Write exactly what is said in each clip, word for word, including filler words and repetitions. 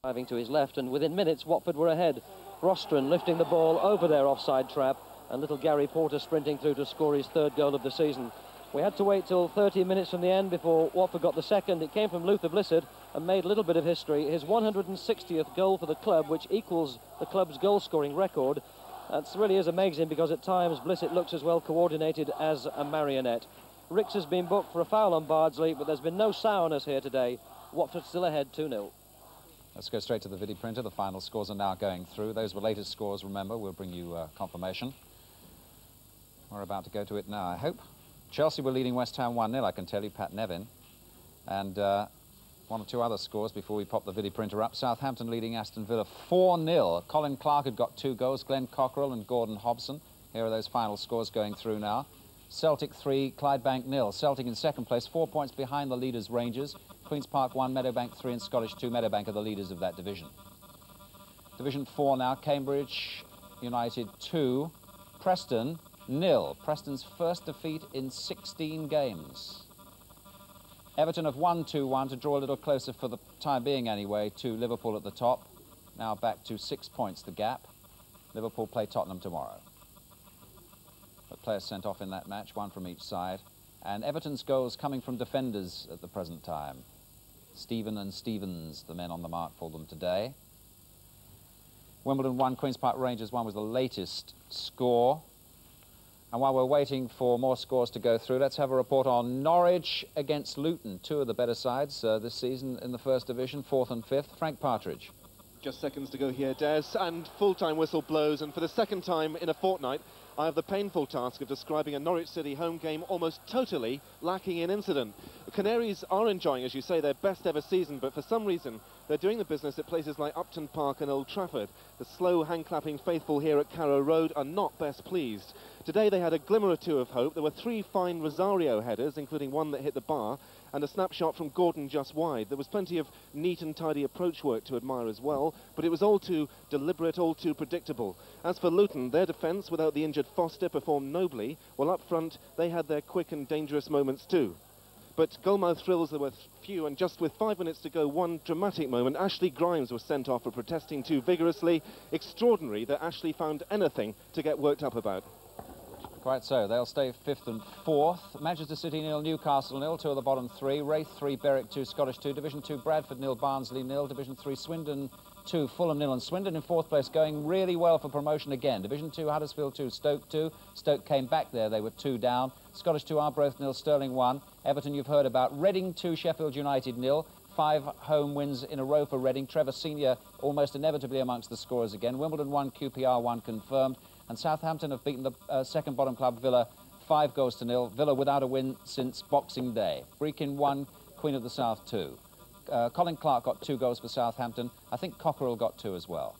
Driving to his left, and within minutes Watford were ahead. Rostron lifting the ball over their offside trap, and little Gary Porter sprinting through to score his third goal of the season. We had to wait till thirty minutes from the end before Watford got the second. It came from Luther Blissett and made a little bit of history. His one hundred sixtieth goal for the club, which equals the club's goal-scoring record. That really is amazing, because at times Blissett looks as well coordinated as a marionette. Ricks has been booked for a foul on Bardsley, but there's been no sourness here today. Watford still ahead two nil. Let's go straight to the video printer. The final scores are now going through. Those were latest scores, remember. We'll bring you uh, confirmation. We're about to go to it now, I hope. Chelsea were leading West Ham one nil, I can tell you, Pat Nevin. And uh, one or two other scores before we pop the video printer up. Southampton leading Aston Villa four nil. Colin Clark had got two goals, Glenn Cockerell and Gordon Hobson. Here are those final scores going through now. Celtic three, Clydebank nil. Celtic in second place, four points behind the leaders Rangers. Queen's Park one, Meadowbank three, and Scottish two. Meadowbank are the leaders of that division. Division four now, Cambridge United two, Preston nil. Preston's first defeat in sixteen games. Everton have won two one to draw a little closer for the time being anyway to Liverpool at the top. Now back to six points the gap. Liverpool play Tottenham tomorrow. But players sent off in that match, one from each side. And Everton's goals coming from defenders at the present time. Stephen and Stevens, the men on the mark for them today. Wimbledon one, Queen's Park Rangers one was the latest score. And while we're waiting for more scores to go through, let's have a report on Norwich against Luton, two of the better sides uh, this season in the First Division, fourth and fifth. Frank Partridge. Just seconds to go here, Des, and full-time whistle blows, and for the second time in a fortnight, I have the painful task of describing a Norwich City home game almost totally lacking in incident. The Canaries are enjoying, as you say, their best ever season, but for some reason they're doing the business at places like Upton Park and Old Trafford. The slow hand-clapping faithful here at Carrow Road are not best pleased. Today they had a glimmer or two of hope. There were three fine Rosario headers, including one that hit the bar, and a snapshot from Gordon just wide. There was plenty of neat and tidy approach work to admire as well, but it was all too deliberate, all too predictable. As for Luton, their defence, without the injured Foster, performed nobly, while up front they had their quick and dangerous moments too. But goalmouth thrills there were few, and just with five minutes to go, one dramatic moment, Ashley Grimes was sent off for protesting too vigorously. Extraordinary that Ashley found anything to get worked up about. Quite so. They'll stay fifth and fourth. Manchester City nil, Newcastle nil, two of the bottom three. Wraith three, Berwick two, Scottish two. Division two, Bradford nil, Barnsley nil. Division three, Swindon two, Fulham nil. And Swindon in fourth place, going really well for promotion again. Division two, Huddersfield two, Stoke two. Stoke came back there. They were two down. Scottish two, Arbroath nil, Stirling one. Everton you've heard about. Reading two, Sheffield United nil. Five home wins in a row for Reading. Trevor Senior almost inevitably amongst the scorers again. Wimbledon one, Q P R one confirmed. And Southampton have beaten the uh, second bottom club Villa five goals to nil. Villa without a win since Boxing Day. Brechin one, Queen of the South two. Uh, Colin Clark got two goals for Southampton. I think Cockerell got two as well.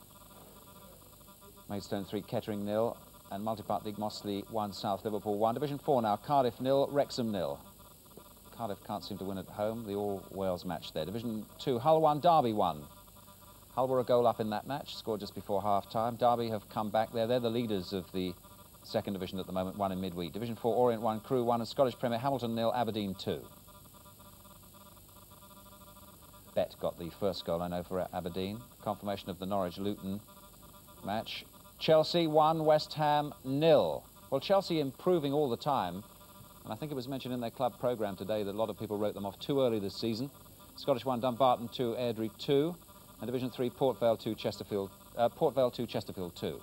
Maidstone three, Kettering nil. And Multipark League Mossley one, South Liverpool one. Division four now, Cardiff nil, Wrexham nil. Cardiff can't seem to win at home. The all-Wales match there. Division two, Hull one, Derby one. Hull were a goal up in that match, scored just before half-time. Derby have come back there. They're the leaders of the second division at the moment, one in midweek. Division four, Orient one, Crewe one, and Scottish Premier, Hamilton nil, Aberdeen two. Bet got the first goal, I know, for Aberdeen. Confirmation of the Norwich-Luton match. Chelsea one, West Ham nil. Well, Chelsea improving all the time, and I think it was mentioned in their club programme today that a lot of people wrote them off too early this season. Scottish one, Dumbarton two, Airdrie two. And Division three, Port Vale two, Chesterfield, uh, Port Vale two, Chesterfield two.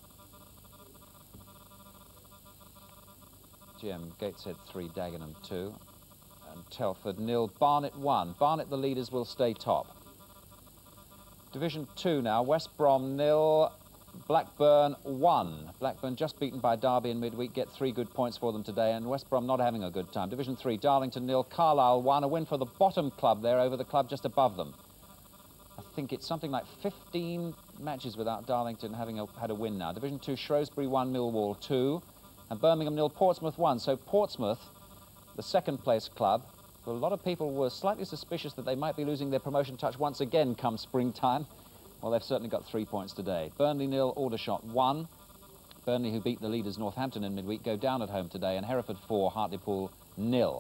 G M Gateshead three, Dagenham two. And Telford nil, Barnet one. Barnet, the leaders, will stay top. Division two now, West Brom nil, Blackburn one. Blackburn just beaten by Derby in midweek, get three good points for them today, and West Brom not having a good time. Division three, Darlington nil, Carlisle one. A win for the bottom club there over the club just above them. I think it's something like fifteen matches without Darlington having a, had a win now. Division two, Shrewsbury one, Millwall two. And Birmingham nil, Portsmouth one. So Portsmouth, the second place club, well, a lot of people were slightly suspicious that they might be losing their promotion touch once again come springtime. Well, they've certainly got three points today. Burnley nil, Aldershot one. Burnley, who beat the leaders Northampton in midweek, go down at home today. And Hereford four, Hartlepool nil.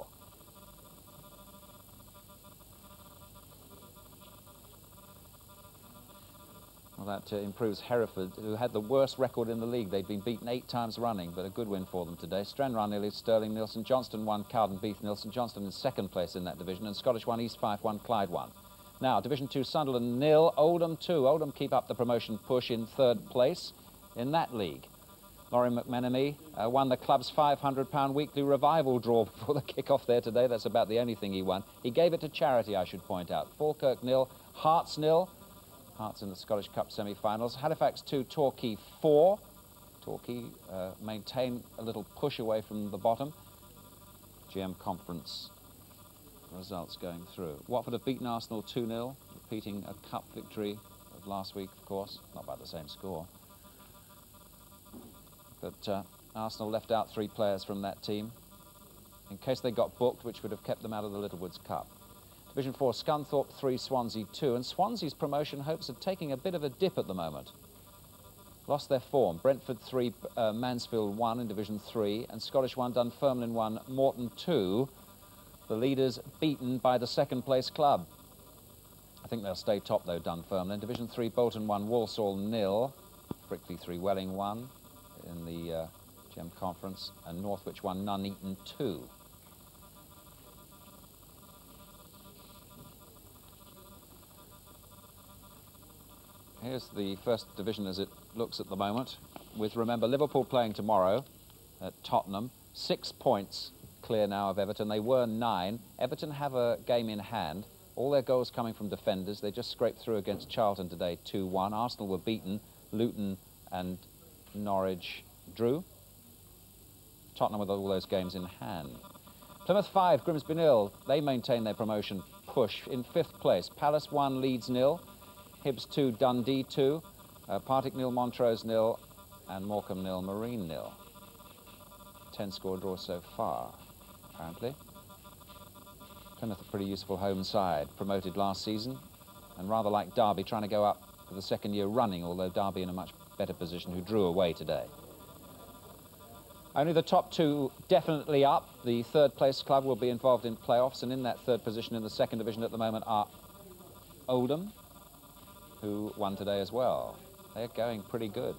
Well, that uh, improves Hereford, who had the worst record in the league. They'd been beaten eight times running, but a good win for them today. Stranraer nearly, Stirling nil, St Johnstone won, Cowden beat nil. St Johnstone in second place in that division, and Scottish won, East Fife won, Clyde won. Now, Division two, Sunderland nil, Oldham two. Oldham keep up the promotion push in third place in that league. Laurie McMenemy uh, won the club's five hundred pound weekly revival draw before the kick-off there today. That's about the only thing he won. He gave it to charity, I should point out. Falkirk nil, Hearts nil. Hearts in the Scottish Cup semi-finals. Halifax two, Torquay four. Torquay uh, maintain a little push away from the bottom. G M Conference results going through. Watford have beaten Arsenal two nil, repeating a cup victory of last week, of course. Not by the same score. But uh, Arsenal left out three players from that team in case they got booked, which would have kept them out of the Littlewoods Cup. Division four, Scunthorpe three, Swansea two, and Swansea's promotion hopes are taking a bit of a dip at the moment. Lost their form. Brentford three, uh, Mansfield one in Division three, and Scottish one, Dunfermline one, Morton two. The leaders beaten by the second place club. I think they'll stay top though, Dunfermline. Division three, Bolton one, Walsall nil, Brickley three, Welling one in the uh, G M Conference, and Northwich one, Nuneaton two. Here's the first division as it looks at the moment, with, remember, Liverpool playing tomorrow at Tottenham. Six points clear now of Everton. They were nine. Everton have a game in hand. All their goals coming from defenders. They just scraped through against Charlton today, two one. Arsenal were beaten. Luton and Norwich drew. Tottenham with all those games in hand. Plymouth five, Grimsby nil. They maintain their promotion push in fifth place. Palace one, Leeds nil. Hibs two, Dundee two, uh, Partick nil, Montrose nil, and Morecambe nil, Marine nil. Ten score draw so far, apparently. Plymouth a pretty useful home side, promoted last season, and rather like Derby, trying to go up for the second year running, although Derby in a much better position, who drew away today. Only the top two definitely up. The third place club will be involved in playoffs, and in that third position in the second division at the moment are Oldham, who won today as well. They're going pretty good.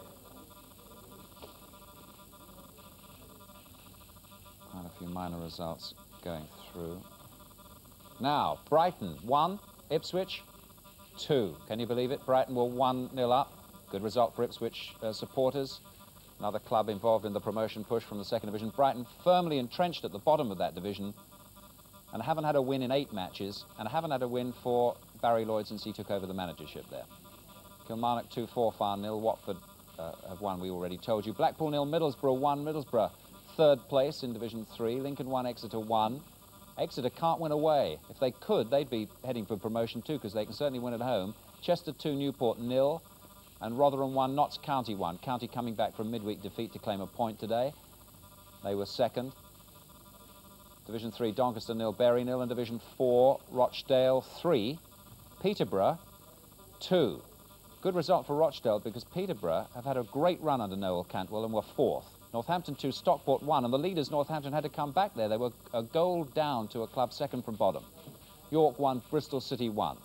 Quite a few minor results going through. Now, Brighton one, Ipswich two. Can you believe it? Brighton were one nil up. Good result for Ipswich uh, supporters. Another club involved in the promotion push from the second division. Brighton firmly entrenched at the bottom of that division and haven't had a win in eight matches, and haven't had a win for Barry Lloyd since he took over the managership there. Kilmarnock two, Forfar nil. Watford uh, have won, we already told you. Blackpool nil, Middlesbrough one. Middlesbrough third place in Division three. Lincoln one, Exeter one. Exeter can't win away. If they could, they'd be heading for promotion too, because they can certainly win at home. Chester two, Newport nil. And Rotherham one, Notts County one. County coming back from midweek defeat to claim a point today. They were second. Division three, Doncaster nil, Bury nil. And Division four, Rochdale three, Peterborough two. Good result for Rochdale, because Peterborough have had a great run under Noel Cantwell and were fourth. Northampton two, Stockport one, and the leaders, Northampton, had to come back there. They were a goal down to a club second from bottom. York one, Bristol City one.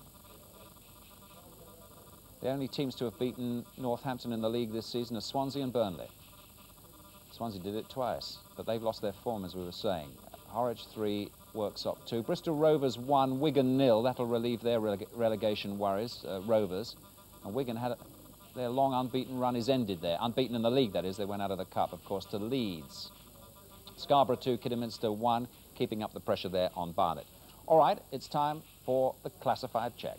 The only teams to have beaten Northampton in the league this season are Swansea and Burnley. Swansea did it twice, but they've lost their form, as we were saying. Horwich three, Worksop two. Bristol Rovers one, Wigan nil. That'll relieve their releg relegation worries, uh, Rovers. And Wigan had a, their long unbeaten run is ended there. Unbeaten in the league, that is. They went out of the cup, of course, to Leeds. Scarborough two, Kidderminster one, keeping up the pressure there on Barnet. All right, it's time for the classified check.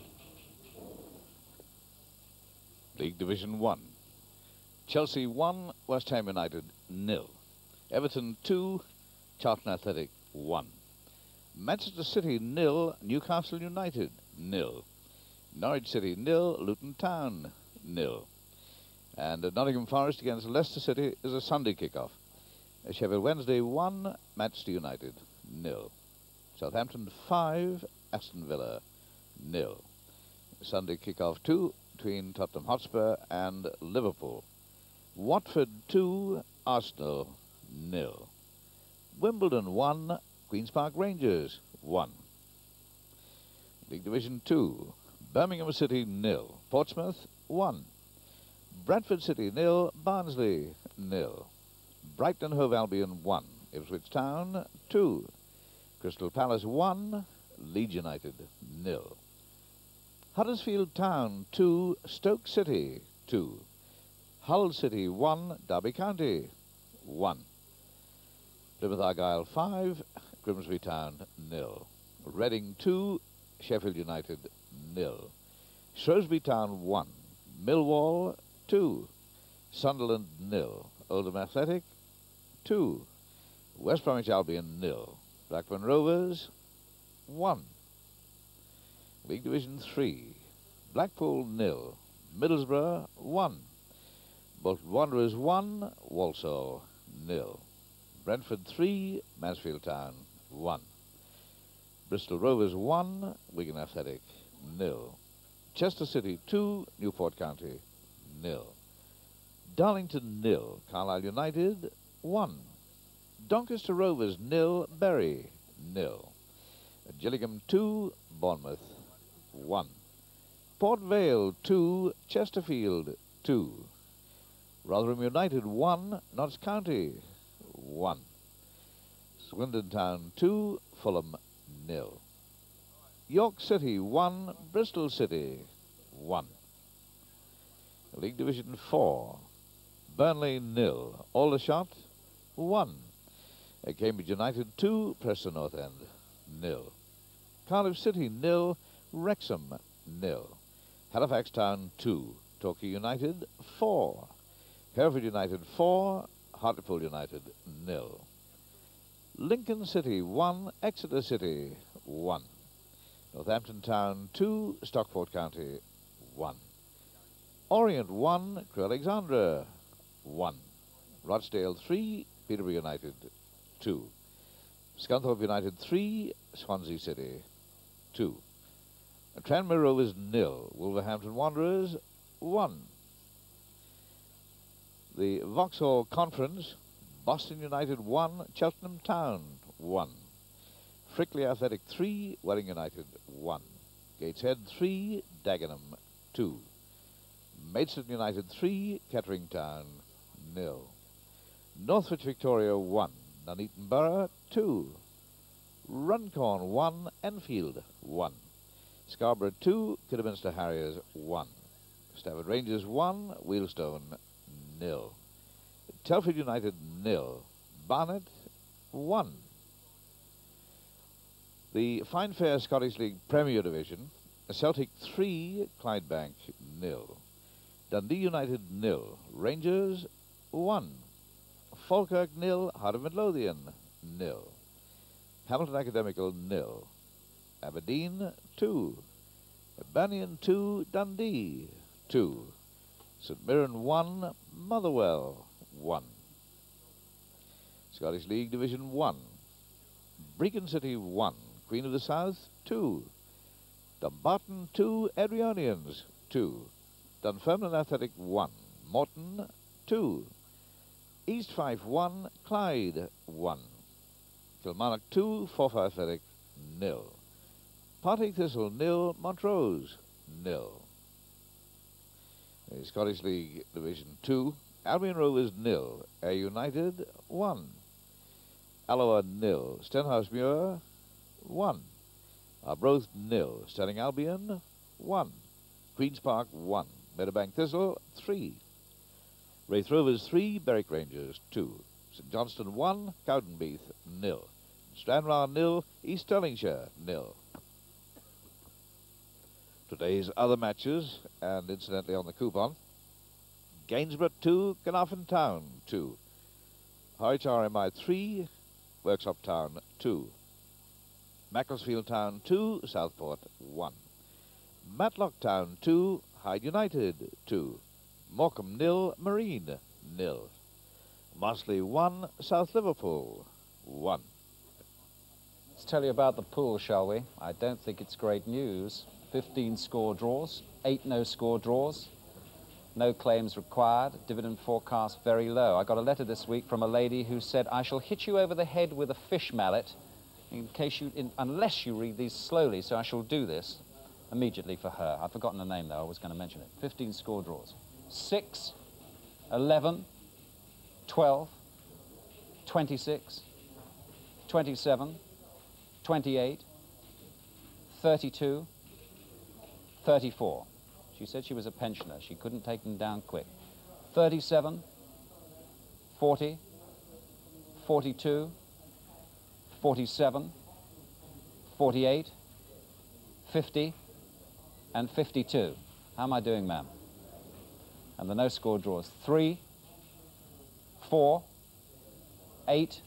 League Division one. Chelsea one, West Ham United nil. Everton two, Charlton Athletic one. Manchester City nil, Newcastle United nil. Norwich City nil, Luton Town nil. And uh, Nottingham Forest against Leicester City is a Sunday kickoff. Uh, Sheffield Wednesday one, Manchester United nil. Southampton five, Aston Villa nil. Sunday kickoff two between Tottenham Hotspur and Liverpool. Watford two, Arsenal nil. Wimbledon one, Queen's Park Rangers one. League Division two, Birmingham City nil. Portsmouth one. Bradford City nil, Barnsley nil. Brighton Hove Albion one, Ipswich Town two. Crystal Palace one, Leeds United nil. Huddersfield Town two, Stoke City two. Hull City one, Derby County one. Plymouth Argyle five, Grimsby Town nil. Reading two, Sheffield United nil. Shrewsbury Town one, Millwall two. Sunderland nil. Oldham Athletic two. West Bromwich Albion nil. Blackburn Rovers one. League Division three. Blackpool nil. Middlesbrough one. Bolton Wanderers one. Walsall nil. Brentford three. Mansfield Town one. Bristol Rovers one. Wigan Athletic nil. Chester City two. Newport County nil. Darlington nil. Carlisle United one. Doncaster Rovers nil. Bury nil. Gillingham two. Bournemouth one. Port Vale two. Chesterfield two. Rotherham United one. Notts County one. Swindon Town two. Fulham nil. York City one. Bristol City one. League Division four. Burnley nil. Aldershot one. Cambridge United two. Preston North End nil. Cardiff City nil. Wrexham nil. Halifax Town two. Torquay United four. Hereford United four. Hartlepool United nil. Lincoln City one. Exeter City one. Northampton Town two. Stockport County one. Orient one. Crewe Alexandra one. Rochdale three. Peterborough United two. Scunthorpe United three. Swansea City two. Tranmere Rovers nil. Wolverhampton Wanderers one. The Vauxhall Conference. Boston United one. Cheltenham Town one. Frickley Athletic three. Welling United one. Gateshead three. Dagenham two. Maidstone United three. Kettering Town nil. Northwich Victoria one. Nuneaton Borough two. Runcorn one. Enfield one. Scarborough two. Kidderminster Harriers one. Stafford Rangers one. Wealdstone nil. Telford United nil. Barnet one. The Fine Fair Scottish League Premier Division. Celtic three. Clydebank nil. Dundee United nil. Rangers one. Falkirk nil. Heart of Midlothian nil. Hamilton Academical nil. Aberdeen two. Banyan two. Dundee two. St Mirren one. Motherwell one. Scottish League Division one. Brecon City one. Queen of the South two. Dumbarton two. Adrianians two. Dunfermline Athletic one. Morton two. East Fife one. Clyde one. Kilmarnock two. Forfar Athletic nil. Partick Thistle nil. Montrose nil. The Scottish League Division two. Albion Rovers nil. Ayr United one. Alloa nil. Stenhousemuir one. Arbroath nil. Sterling Albion one. Queen's Park one. Meadowbank Thistle three. Wraith Rovers three. Berwick Rangers two. St Johnstone one. Cowdenbeath nil. Stranraer nil. East Stirlingshire nil. Today's other matches, and incidentally on the coupon: Gainsborough two. Carnarvon Town two. H R M I three. Worksop Town two. Macclesfield Town two. Southport one. Matlock Town two. Hyde United two. Morecambe nil. Marine nil. Marsley one. South Liverpool one. Let's tell you about the pool, shall we? I don't think it's great news. fifteen score draws, eight no-score draws, no claims required, dividend forecast very low. I got a letter this week from a lady who said, I shall hit you over the head with a fish mallet in case you, in, unless you read these slowly, so I shall do this. immediately for her. I've forgotten the name, though. I was going to mention it. fifteen score draws. six, eleven, twelve, twenty-six, twenty-seven, twenty-eight, thirty-two, thirty-four. She said she was a pensioner. She couldn't take them down quick. thirty-seven, forty, forty-two, forty-seven, forty-eight, fifty, and fifty-two. How am I doing, ma'am? And the no-score draws. three, four, eight,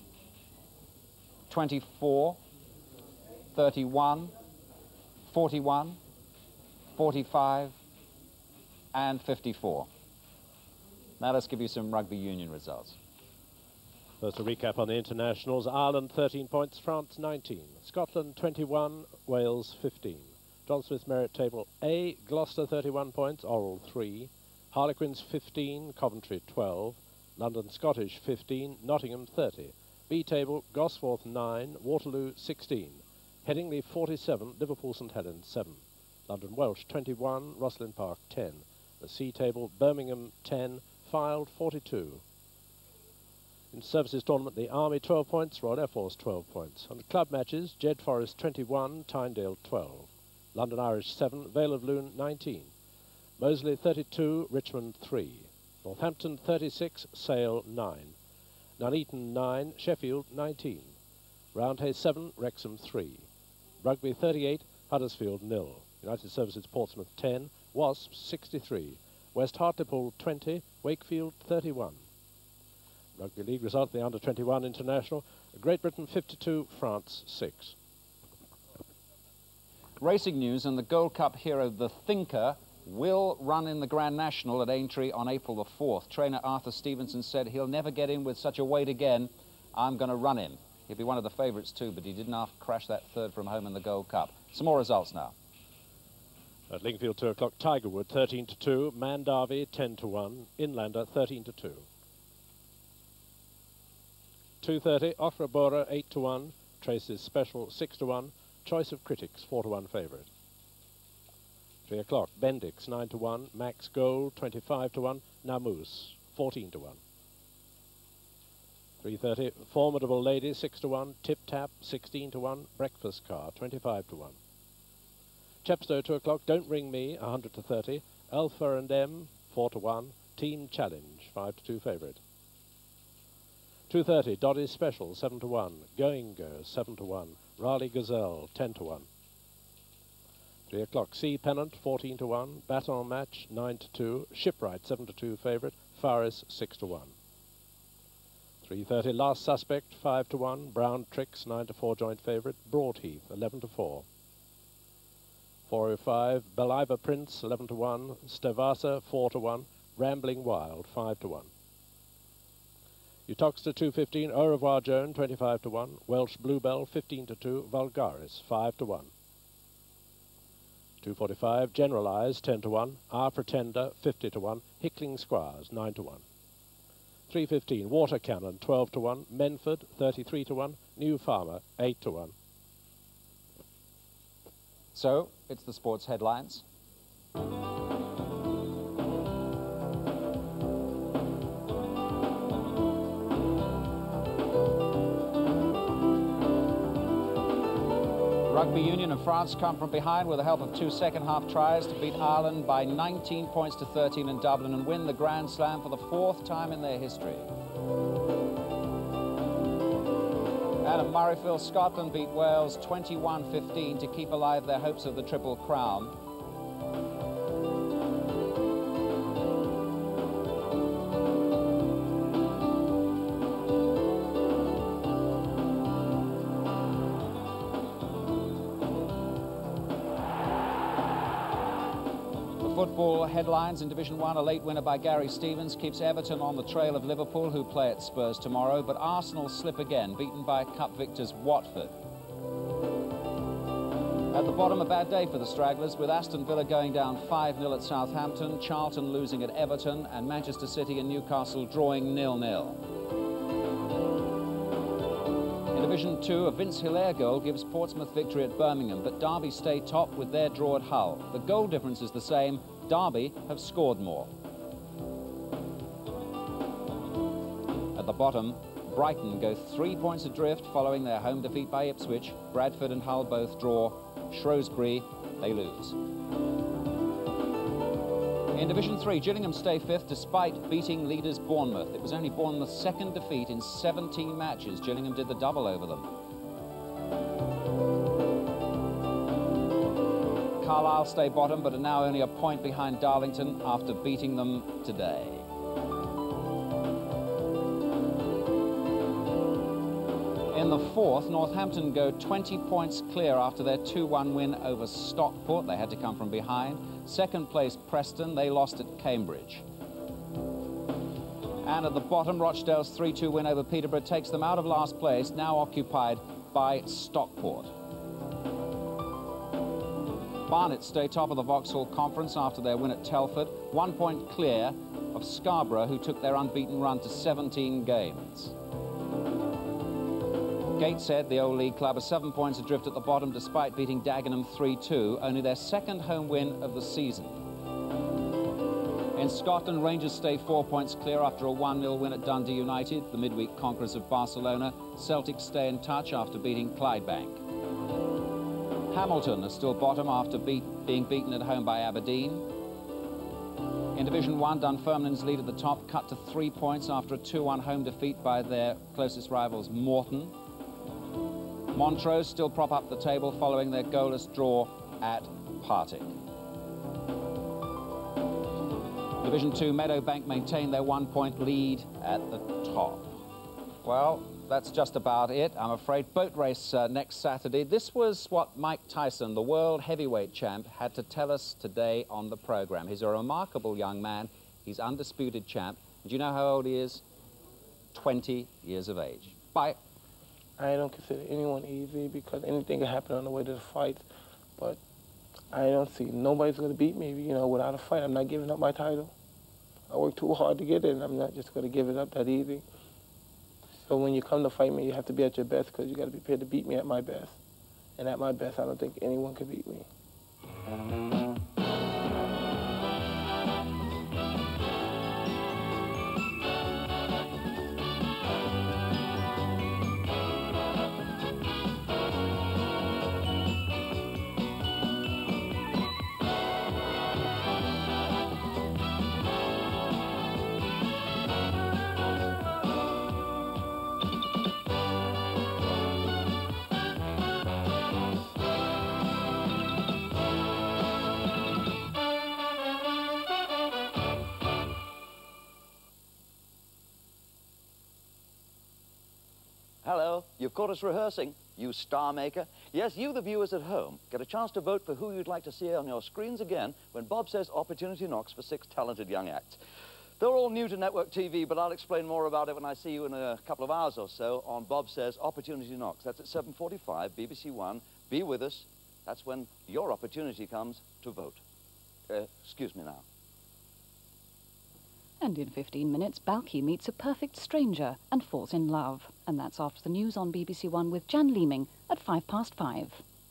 twenty-four, thirty-one, forty-one, forty-five, and fifty-four. Now let's give you some rugby union results. First, a recap on the internationals. Ireland thirteen points, France nineteen, Scotland twenty-one, Wales fifteen. John Smith's merit table: A, Gloucester thirty-one points, Orrell three, Harlequins fifteen, Coventry twelve, London Scottish fifteen, Nottingham thirty. B table: Gosforth nine, Waterloo sixteen, Headingley forty-seven, Liverpool St Helens seven, London Welsh twenty-one, Rosslyn Park ten. The C table: Birmingham ten, Fylde forty-two. In Services Tournament, the Army twelve points, Royal Air Force twelve points. On the club matches, Jed Forest twenty-one, Tynedale twelve, London Irish seven, Vale of Loon nineteen, Moseley thirty-two, Richmond three, Northampton thirty-six, Sale nine, Nuneaton nine, Sheffield nineteen, Roundhay seven, Wrexham three, Rugby thirty-eight, Huddersfield nil, United Services Portsmouth ten, Wasps sixty-three, West Hartlepool twenty, Wakefield thirty-one. Rugby League result, the under twenty-one international: Great Britain fifty-two, France six. Racing news, and the Gold Cup hero, the Thinker, will run in the Grand National at Aintree on April the fourth. Trainer Arthur Stevenson said he'll never get in with such a weight again. I'm going to run him. He'll be one of the favourites too, but he didn't half crash that third from home in the Gold Cup. Some more results now. At Lingfield, two o'clock, Tigerwood thirteen to two, Mandarvi ten to one, Inlander thirteen to two. two thirty, Offrabora eight to one, Traces Special six to one, Choice of Critics four to one favourite. three o'clock, Bendix nine to one, Max Gold twenty-five to one, Namus fourteen to one. three thirty, Formidable Lady six to one, Tip Tap sixteen to one, Breakfast Car twenty-five to one. Chepstow two o'clock, Don't Ring Me one hundred to thirty, Alpha and M four to one, Team Challenge five to two favourite. two thirty, Doddy's Special seven to one, Going Go seven to one, Raleigh Gazelle ten to one. three o'clock, Sea Pennant fourteen to one, Baton Match nine to two, Shipwright seven to two favourite, Faris six to one. three thirty, Last Suspect five to one, Brown Tricks nine to four joint favourite, Broadheath eleven to four. four oh five, Believer Prince eleven to one, Stavasa four to one, Rambling Wild five to one. Utoxeter two fifteen, Au Revoir Joan twenty-five to one, Welsh Bluebell fifteen to two, Vulgaris five to one. two forty-five, Generalise ten to one, Our Pretender fifty to one, Hickling Squires nine to one. three fifteen, Water Cannon twelve to one, Menford thirty-three to one, New Farmer eight to one. So, it's the sports headlines. Rugby Union of France come from behind with the help of two second-half tries to beat Ireland by nineteen points to thirteen in Dublin and win the Grand Slam for the fourth time in their history. And at Murrayfield, Scotland beat Wales twenty-one fifteen to keep alive their hopes of the Triple Crown. Football headlines in Division one, a late winner by Gary Stevens keeps Everton on the trail of Liverpool, who play at Spurs tomorrow, but Arsenal slip again, beaten by Cup victors Watford. At the bottom, a bad day for the stragglers, with Aston Villa going down five nil at Southampton, Charlton losing at Everton, and Manchester City and Newcastle drawing nil nil. In Division two, a Vince Hilaire goal gives Portsmouth victory at Birmingham, but Derby stay top with their draw at Hull. The goal difference is the same. Derby have scored more. At the bottom, Brighton go three points adrift following their home defeat by Ipswich. Bradford and Hull both draw. Shrewsbury, they lose. In Division three, Gillingham stay fifth despite beating leaders Bournemouth. It was only Bournemouth's second defeat in seventeen matches. Gillingham did the double over them. Carlisle stay bottom, but are now only a point behind Darlington after beating them today. In the fourth, Northampton go twenty points clear after their two one win over Stockport. They had to come from behind. Second place, Preston. They lost at Cambridge. And at the bottom, Rochdale's three two win over Peterborough takes them out of last place, now occupied by Stockport. Barnet stay top of the Vauxhall Conference after their win at Telford, one point clear of Scarborough, who took their unbeaten run to seventeen games. Gateshead, the old league club, are seven points adrift at the bottom despite beating Dagenham three two, only their second home win of the season. In Scotland, Rangers stay four points clear after a one nil win at Dundee United, the midweek conquerors of Barcelona. Celtic stay in touch after beating Clydebank. Hamilton are still bottom after beat, being beaten at home by Aberdeen. In Division one, Dunfermline's lead at the top cut to three points after a two one home defeat by their closest rivals, Morton. Montrose still prop up the table following their goalless draw at Partick. Division two, Meadowbank maintain their one-point lead at the top. Well, that's just about it, I'm afraid. Boat race uh, next Saturday. This was what Mike Tyson, the world heavyweight champ, had to tell us today on the programme. He's a remarkable young man. He's undisputed champ. Do you know how old he is? twenty years of age. Bye. I don't consider anyone easy because anything can happen on the way to the fight. But I don't see nobody's going to beat me, you know, without a fight. I'm not giving up my title. I worked too hard to get it, and I'm not just going to give it up that easy. So when you come to fight me, you have to be at your best because you got to be prepared to beat me at my best. And at my best, I don't think anyone can beat me. Hello, you've caught us rehearsing, you star maker. Yes, you, the viewers at home, get a chance to vote for who you'd like to see on your screens again when Bob says Opportunity knocks for six talented young acts. They're all new to network T V, but I'll explain more about it when I see you in a couple of hours or so on Bob Says Opportunity Knocks. That's at seven forty-five, B B C One. Be with us. That's when your opportunity comes to vote. Uh, excuse me now. And in fifteen minutes, Balky meets a perfect stranger and falls in love. And that's after the news on B B C One with Jan Leeming at five past five.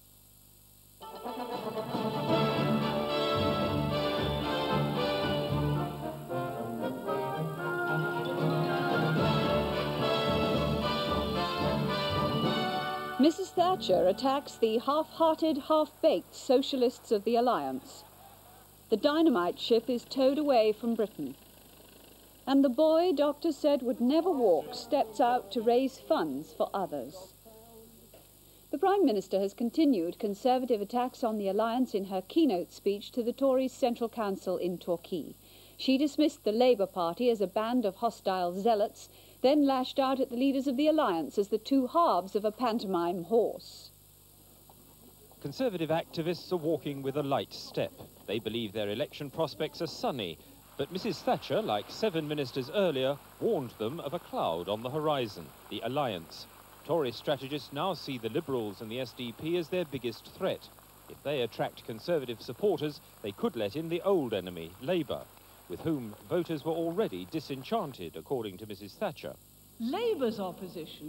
Missus Thatcher attacks the half-hearted, half-baked socialists of the Alliance. The dynamite ship is towed away from Britain. And the boy doctors said would never walk steps out to raise funds for others. The Prime Minister has continued Conservative attacks on the Alliance in her keynote speech to the Tories' Central Council in Torquay. She dismissed the Labour Party as a band of hostile zealots, then lashed out at the leaders of the Alliance as the two halves of a pantomime horse. Conservative activists are walking with a light step. They believe their election prospects are sunny. But Missus Thatcher, like seven ministers earlier, warned them of a cloud on the horizon, the Alliance. Tory strategists now see the Liberals and the S D P as their biggest threat. If they attract Conservative supporters, they could let in the old enemy, Labour, with whom voters were already disenchanted, according to Missus Thatcher. Labour's opposition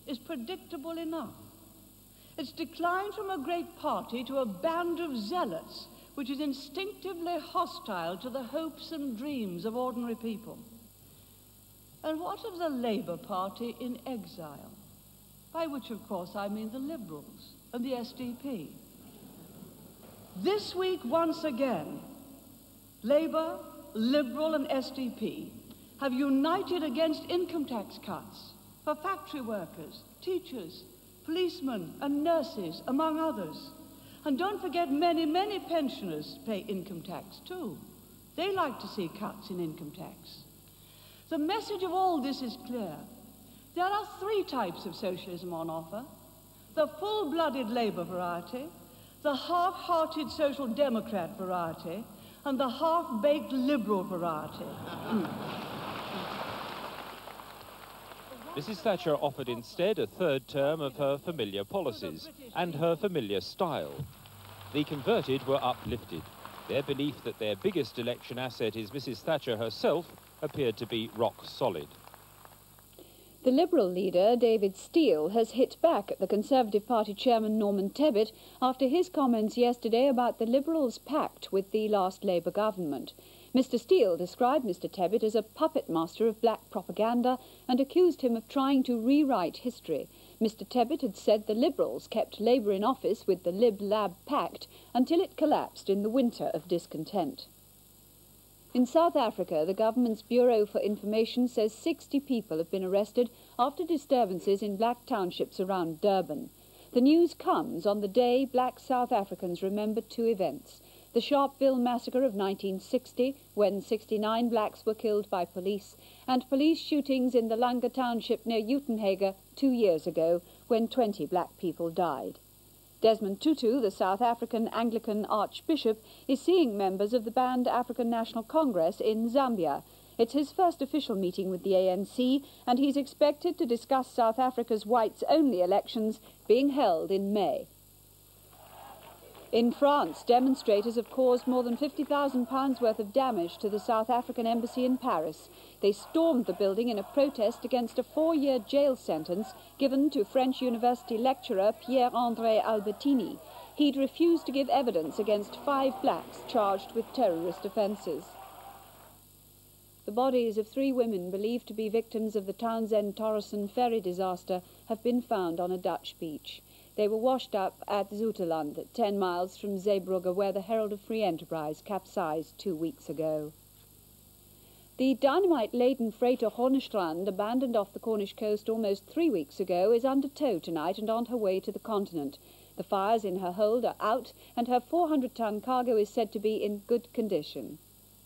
is predictable enough. It's declined from a great party to a band of zealots which is instinctively hostile to the hopes and dreams of ordinary people. And what of the Labour Party in exile? By which, of course, I mean the Liberals and the S D P. This week, once again, Labour, Liberal and S D P have united against income tax cuts for factory workers, teachers, policemen and nurses, among others. And don't forget, many, many pensioners pay income tax too. They like to see cuts in income tax. The message of all this is clear. There are three types of socialism on offer: the full-blooded Labour variety, the half-hearted Social Democrat variety, and the half-baked Liberal variety. Mm. Missus Thatcher offered instead a third term of her familiar policies and her familiar style. The converted were uplifted. Their belief that their biggest election asset is Missus Thatcher herself appeared to be rock solid. The Liberal leader, David Steele, has hit back at the Conservative Party chairman Norman Tebbit after his comments yesterday about the Liberals' pact with the last Labour government. Mister Steele described Mister Tebbit as a puppet master of black propaganda and accused him of trying to rewrite history. Mister Tebbit had said the Liberals kept Labour in office with the Lib-Lab Pact until it collapsed in the winter of discontent. In South Africa, the government's Bureau for Information says sixty people have been arrested after disturbances in black townships around Durban. The news comes on the day black South Africans remember two events: the Sharpeville massacre of nineteen sixty, when sixty-nine blacks were killed by police, and police shootings in the Langa township near Uitenhage two years ago, when twenty black people died. Desmond Tutu, the South African Anglican Archbishop, is seeing members of the banned African National Congress in Zambia. It's his first official meeting with the A N C, and he's expected to discuss South Africa's whites-only elections being held in May. In France, demonstrators have caused more than fifty thousand pounds worth of damage to the South African embassy in Paris. They stormed the building in a protest against a four-year jail sentence given to French university lecturer Pierre-André Albertini. He'd refused to give evidence against five blacks charged with terrorist offences. The bodies of three women believed to be victims of the Townsend-Torresen ferry disaster have been found on a Dutch beach. They were washed up at Zoeterland, ten miles from Zeebrugge, where the Herald of Free Enterprise capsized two weeks ago. The dynamite-laden freighter Hornestrand, abandoned off the Cornish coast almost three weeks ago, is under tow tonight and on her way to the continent. The fires in her hold are out, and her four hundred ton cargo is said to be in good condition.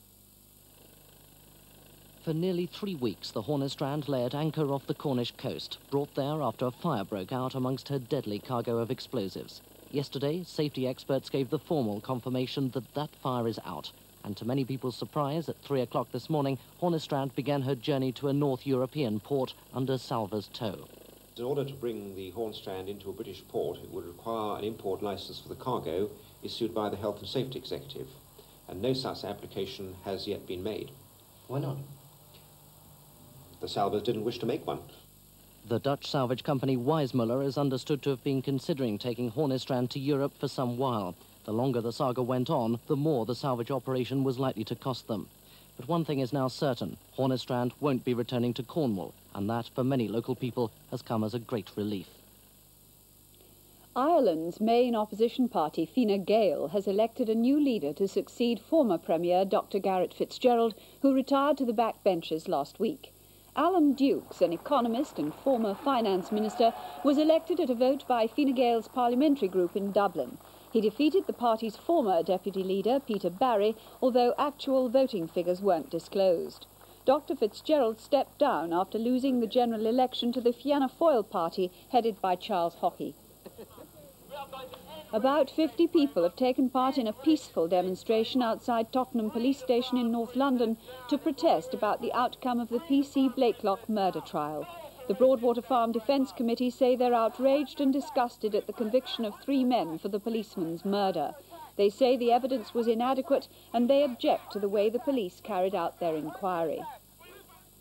For nearly three weeks, the Hornestrand lay at anchor off the Cornish coast, brought there after a fire broke out amongst her deadly cargo of explosives. Yesterday, safety experts gave the formal confirmation that that fire is out. And to many people's surprise, at three o'clock this morning, Hornestrand began her journey to a North European port under Salva's tow. In order to bring the Hornestrand into a British port, it would require an import licence for the cargo issued by the Health and Safety Executive, and no such application has yet been made. Why not? The Salvas didn't wish to make one. The Dutch salvage company Weissmuller is understood to have been considering taking Hornestrand to Europe for some while. The longer the saga went on, the more the salvage operation was likely to cost them. But one thing is now certain: Hornestrand won't be returning to Cornwall, and that, for many local people, has come as a great relief. Ireland's main opposition party, Fine Gael, has elected a new leader to succeed former Premier Doctor Garret FitzGerald, who retired to the backbenches last week. Alan Dukes, an economist and former finance minister, was elected at a vote by Fine Gael's parliamentary group in Dublin. He defeated the party's former deputy leader, Peter Barry, although actual voting figures weren't disclosed. Doctor FitzGerald stepped down after losing the general election to the Fianna Fáil party, headed by Charles Hockey. About fifty people have taken part in a peaceful demonstration outside Tottenham Police Station in North London to protest about the outcome of the P C Blakelock murder trial. The Broadwater Farm Defence Committee say they're outraged and disgusted at the conviction of three men for the policeman's murder. They say the evidence was inadequate and they object to the way the police carried out their inquiry.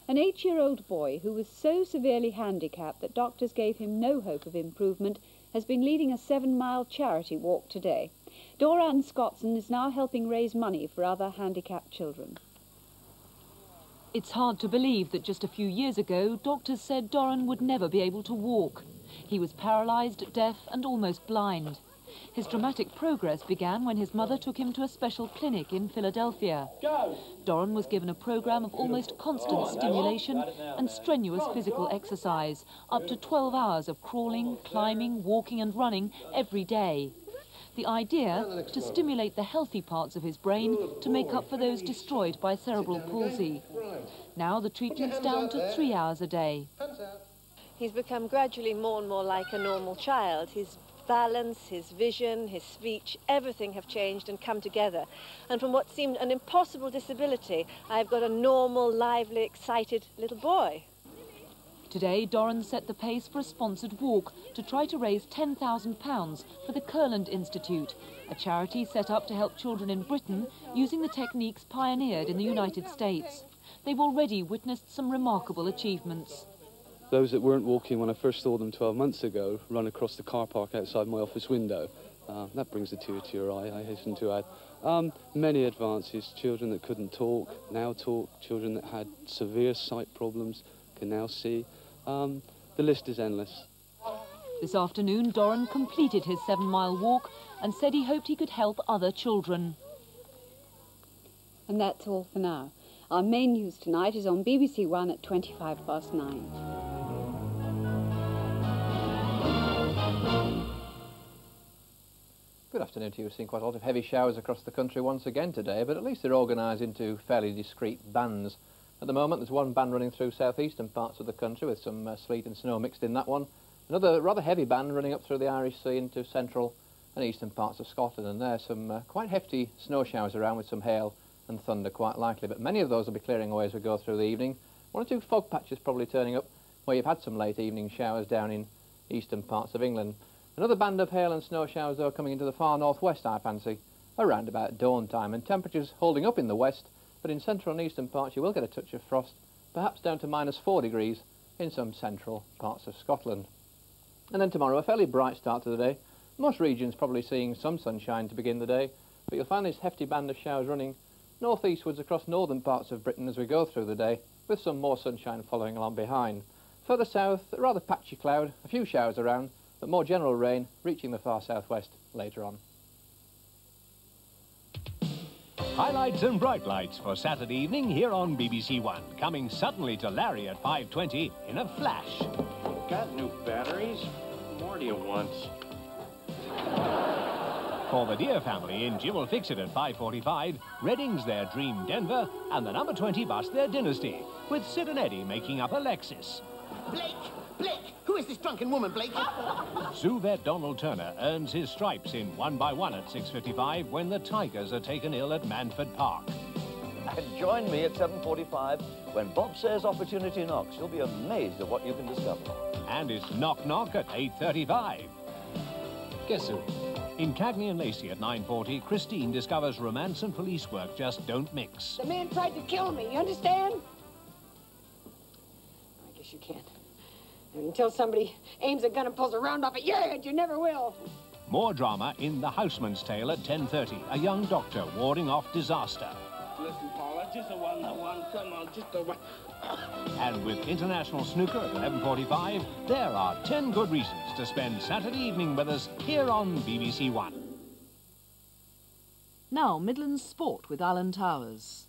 An eight-year-old boy who was so severely handicapped that doctors gave him no hope of improvement has been leading a seven-mile charity walk today. Doran Scottson is now helping raise money for other handicapped children. It's hard to believe that just a few years ago, doctors said Doran would never be able to walk. He was paralysed, deaf and almost blind. His dramatic progress began when his mother took him to a special clinic in Philadelphia. Doran was given a programme of almost constant stimulation and strenuous physical exercise, up to twelve hours of crawling, climbing, walking and running every day. The idea, to stimulate the healthy parts of his brain to make up for those destroyed by cerebral palsy. Now the treatment's down to three hours a day. He's become gradually more and more like a normal child. His balance, his vision, his speech, everything have changed and come together. And from what seemed an impossible disability, I've got a normal, lively, excited little boy. Today, Doran set the pace for a sponsored walk to try to raise ten thousand pounds for the Kurland Institute, a charity set up to help children in Britain using the techniques pioneered in the United States. They've already witnessed some remarkable achievements. Those that weren't walking when I first saw them twelve months ago run across the car park outside my office window. Uh, that brings a tear to your eye, I hasten to add. Um, many advances. Children that couldn't talk now talk. Children that had severe sight problems can now see. Um, the list is endless. This afternoon, Doran completed his seven-mile walk and said he hoped he could help other children. And that's all for now. Our main news tonight is on B B C One at twenty-five past nine. Good afternoon to you. We've seen quite a lot of heavy showers across the country once again today, but at least they're organised into fairly discrete bands. At the moment, there's one band running through southeastern parts of the country with some uh, sleet and snow mixed in that one. Another rather heavy band running up through the Irish Sea into central and eastern parts of Scotland, and there's some uh, quite hefty snow showers around with some hail and thunder quite likely, but many of those will be clearing away as we go through the evening. One or two fog patches probably turning up where you've had some late evening showers down in eastern parts of England. Another band of hail and snow showers, though, coming into the far northwest, I fancy, around about dawn time, and temperatures holding up in the west, but in central and eastern parts you will get a touch of frost, perhaps down to minus four degrees in some central parts of Scotland. And then tomorrow, a fairly bright start to the day. Most regions probably seeing some sunshine to begin the day, but you'll find this hefty band of showers running northeastwards across northern parts of Britain as we go through the day, with some more sunshine following along behind. Further south, a rather patchy cloud, a few showers around, but more general rain reaching the far southwest later on. Highlights and bright lights for Saturday evening here on B B C One, coming suddenly to Larry at five twenty in a flash. Got new batteries? What more do you want? For the Deer family in Jim Will Fix It at five forty-five, Reading's their Dream Denver, and the number twenty bus their Dynasty, with Sid and Eddie making up a Lexus. Blake! Blake! Who is this drunken woman, Blake? Zoo vet Donald Turner earns his stripes in One by One at six fifty-five when the Tigers are taken ill at Manford Park. And join me at seven forty-five when Bob says opportunity knocks. You'll be amazed at what you can discover. And it's Knock Knock at eight thirty-five. Guess who? In Cagney and Lacey at nine forty, Christine discovers romance and police work just don't mix. The man tried to kill me, you understand? I guess you can't. And until somebody aims a gun and pulls a round off at your head, you never will. More drama in The Houseman's Tale at ten thirty. A young doctor warding off disaster. Listen, Paula, just a one, a one, come on, just a one. And with International Snooker at eleven forty-five, there are ten good reasons to spend Saturday evening with us here on B B C One. Now, Midlands Sport with Alan Towers.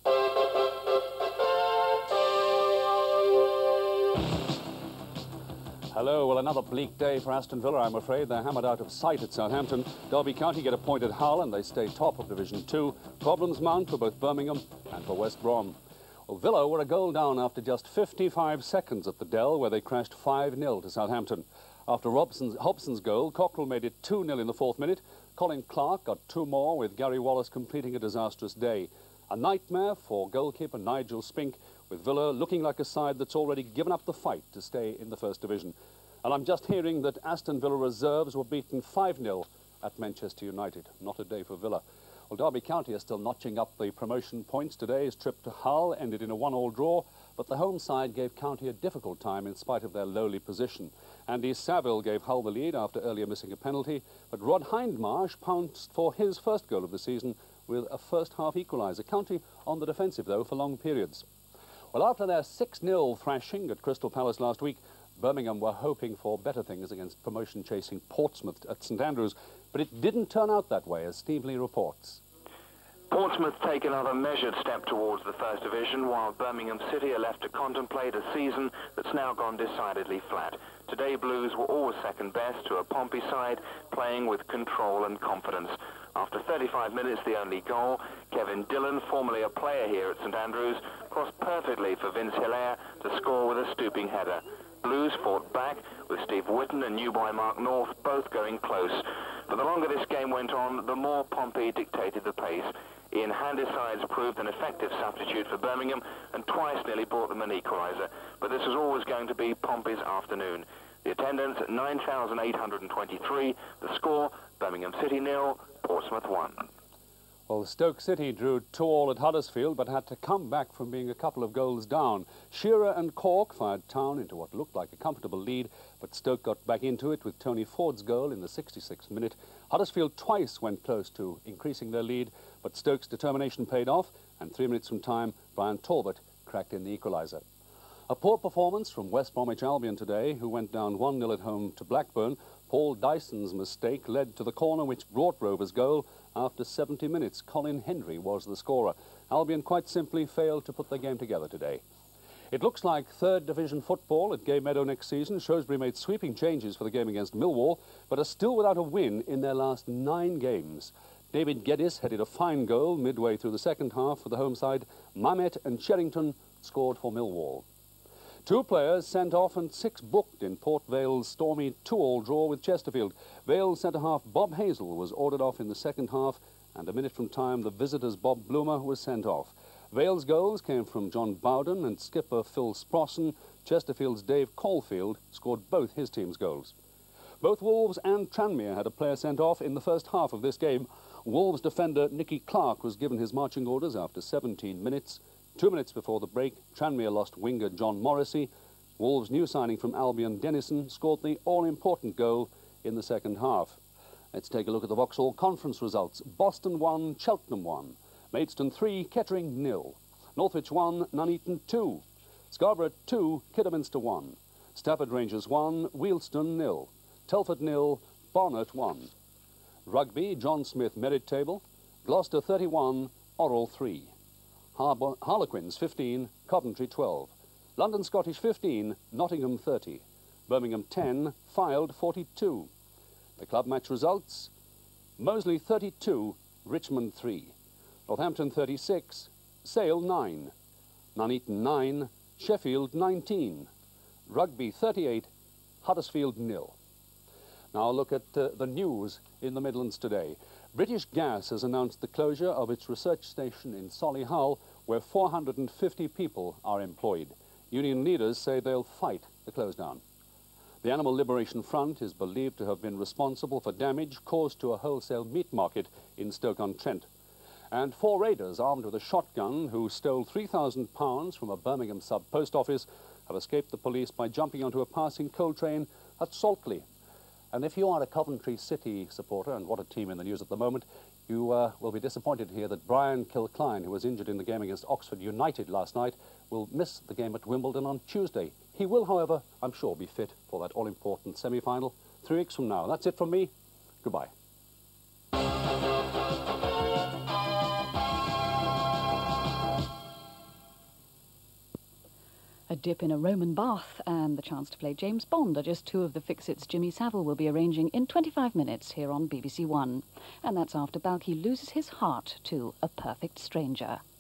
Hello, well, another bleak day for Aston Villa, I'm afraid. They're hammered out of sight at Southampton. Derby County get a point at Hull and they stay top of Division two. Problems mount for both Birmingham and for West Brom. Well, Villa were a goal down after just fifty-five seconds at the Dell, where they crashed five nil to Southampton. After Robson's, Hobson's goal, Cockrell made it two nil in the fourth minute. Colin Clark got two more, with Gary Wallace completing a disastrous day. A nightmare for goalkeeper Nigel Spink, with Villa looking like a side that's already given up the fight to stay in the First Division. And I'm just hearing that Aston Villa reserves were beaten five nil at Manchester United. Not a day for Villa. Well, Derby County are still notching up the promotion points. Today's trip to Hull ended in a one all draw, but but the home side gave County a difficult time in spite of their lowly position. Andy Saville gave Hull the lead after earlier missing a penalty, but Rod Hindmarsh pounced for his first goal of the season with a first-half equaliser. County on the defensive, though, for long periods. Well, after their six nil thrashing at Crystal Palace last week, Birmingham were hoping for better things against promotion-chasing Portsmouth at St Andrews, but it didn't turn out that way, as Steve Lee reports. Portsmouth take another measured step towards the First Division, while Birmingham City are left to contemplate a season that's now gone decidedly flat. Today, Blues were always second best to a Pompey side, playing with control and confidence. After thirty-five minutes, the only goal, Kevin Dillon, formerly a player here at St Andrews, crossed perfectly for Vince Hilaire to score with a stooping header. Blues fought back, with Steve Whitten and new boy Mark North both going close. But the longer this game went on, the more Pompey dictated the pace. Ian Handysides proved an effective substitute for Birmingham and twice nearly brought them an equaliser. But this was always going to be Pompey's afternoon. The attendance at nine thousand eight hundred twenty-three. The score, Birmingham City nil, Portsmouth one. Well, Stoke City drew two all at Huddersfield, but had to come back from being a couple of goals down. Shearer and Cork fired Town into what looked like a comfortable lead, but Stoke got back into it with Tony Ford's goal in the sixty-sixth minute. Huddersfield twice went close to increasing their lead, but Stoke's determination paid off, and three minutes from time, Brian Talbot cracked in the equaliser. A poor performance from West Bromwich Albion today, who went down one nil at home to Blackburn. Paul Dyson's mistake led to the corner which brought Rovers' goal. After seventy minutes, Colin Hendry was the scorer. Albion quite simply failed to put their game together today. It looks like third division football at Gay Meadow next season. Shrewsbury made sweeping changes for the game against Millwall, but are still without a win in their last nine games. David Geddes headed a fine goal midway through the second half for the home side. Mamet and Sherrington scored for Millwall. Two players sent off and six booked in Port Vale's stormy two all draw with Chesterfield. Vale centre-half Bob Hazel was ordered off in the second half, and a minute from time the visitors' Bob Bloomer was sent off. Vale's goals came from John Bowden and skipper Phil Sprosson. Chesterfield's Dave Caulfield scored both his team's goals. Both Wolves and Tranmere had a player sent off in the first half of this game. Wolves defender Nicky Clark was given his marching orders after seventeen minutes. Two minutes before the break, Tranmere lost winger John Morrissey. Wolves' new signing from Albion, Dennison, scored the all-important goal in the second half. Let's take a look at the Vauxhall Conference results. Boston one, Cheltenham one. Maidstone three, Kettering nil. Northwich one, Nuneaton two. Scarborough two, Kidderminster one. Stafford Rangers one, Wealdstone nil. Telford nil, Barnet one. Rugby, John Smith merit table. Gloucester thirty-one, Orrell three. Har Harlequins fifteen, Coventry twelve. London Scottish fifteen, Nottingham thirty. Birmingham ten, Fylde forty-two. The club match results: Moseley thirty-two, Richmond three. Northampton thirty-six, Sale nine. Nuneaton nine, Sheffield nineteen. Rugby thirty-eight, Huddersfield nil. Now look at uh, the news in the Midlands today. British Gas has announced the closure of its research station in Solihull, where four hundred fifty people are employed. Union leaders say they'll fight the close down. The Animal Liberation Front is believed to have been responsible for damage caused to a wholesale meat market in Stoke-on-Trent. And four raiders armed with a shotgun who stole three thousand pounds from a Birmingham sub-post office have escaped the police by jumping onto a passing coal train at Saltley. And if you are a Coventry City supporter, and what a team in the news at the moment, you uh, will be disappointed to hear that Brian Kilcline, who was injured in the game against Oxford United last night, will miss the game at Wimbledon on Tuesday. He will, however, I'm sure, be fit for that all-important semi-final three weeks from now. That's it from me. Goodbye. A dip in a Roman bath and the chance to play James Bond are just two of the fix-its Jimmy Savile will be arranging in twenty-five minutes here on B B C One. And that's after Balky loses his heart to a perfect stranger.